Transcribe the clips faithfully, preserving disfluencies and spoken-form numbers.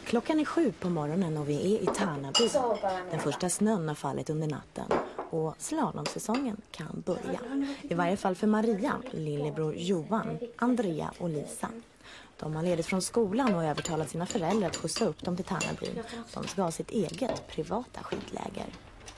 Klockan är sju på morgonen och vi är i Tärnaby. Den första snön har fallit under natten och slalomsäsongen kan börja. I varje fall för Maria, lillebror Johan, Andrea och Lisa. De har ledigt från skolan och övertalat sina föräldrar att skjutsa upp dem till Tärnaby. De ska ha sitt eget privata skidläger.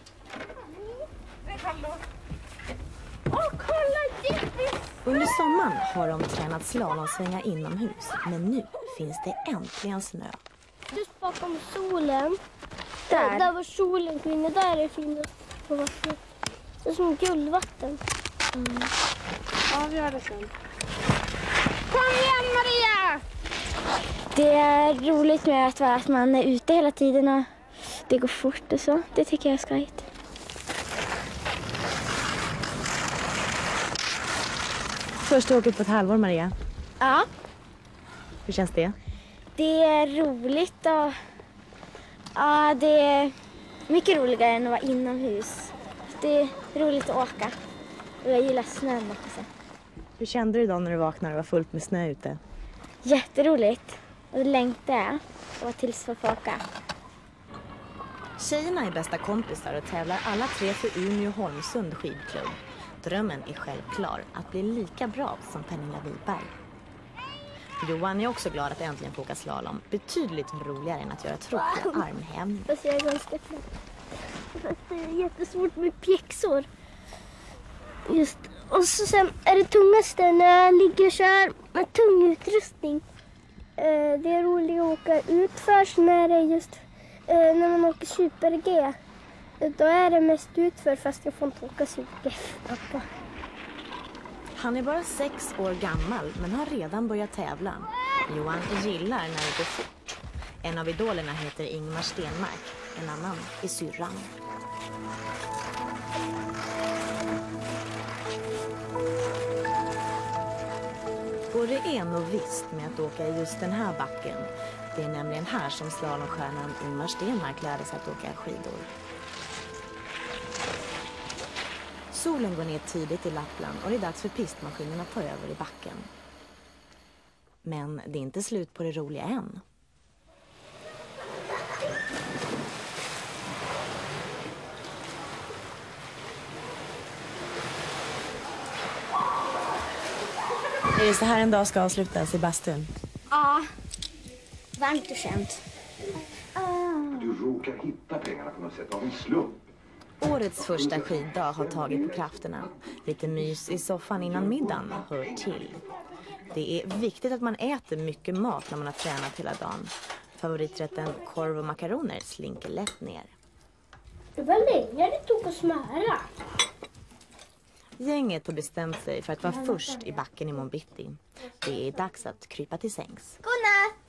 Under sommaren har de tränat slalomsvängar inomhus, men nu finns det äntligen snö. Just bakom solen, där, där var solen skiner, där är det fint på vattnet. Det är som guldvatten. Mm. Ja, vi gör det sen. Kom igen, Maria! Det är roligt med att, att man är ute hela tiden och det går fort och så. Det tycker jag är skojigt. Först åker på ett halvår, Maria. Ja. Hur känns det? Det är roligt och ja, det är mycket roligare än att vara inomhus. Det är roligt att åka och jag gillar snön också. Hur kände du idag när du vaknade och var fullt med snö ute? Jätteroligt och det längtar jag och tills för att åka. Tjejerna är bästa kompisar och tävlar alla tre för Umeå Holmsund skidklubb. Drömmen är självklar att bli lika bra som Pernilla Wiberg. Johan är också glad att äntligen få åka slalom. Betydligt roligare än att göra tråkiga armhävningar. Fast jag är ganska trött. Fast det är jättesvårt med pjäxor. Just. Och så sen är det tungaste när jag ligger och kör med tung utrustning. Det är roligt att åka utförs när det är just när man åker super-G. Då är det mest utför fast jag får inte åka super-G. Han är bara sex år gammal men har redan börjat tävla. Johan gillar när det går fort. En av idolerna heter Ingmar Stenmark, en annan är syrran. Och det är nog visst med att åka i just den här backen. Det är nämligen här som slalomstjärnan Ingmar Stenmark lärde sig att åka skidor. Solen går ner tidigt i Lappland och det är dags för pistmaskinen att ta över i backen. Men det är inte slut på det roliga än. Är det så här en dag ska avslutas i bastun? Ja, varmt och skönt. Du råkar hitta pengarna på något sätt av en slump. Årets första skiddag har tagit på krafterna. Lite mys i soffan innan middagen hör till. Det är viktigt att man äter mycket mat när man har tränat hela dagen. Favoriträtten korv och makaroner slinker lätt ner. Det var länge det tog att smöra. Gänget har bestämt sig för att vara först i backen i morgon bitti. Det är dags att krypa till sängs. Godnatt!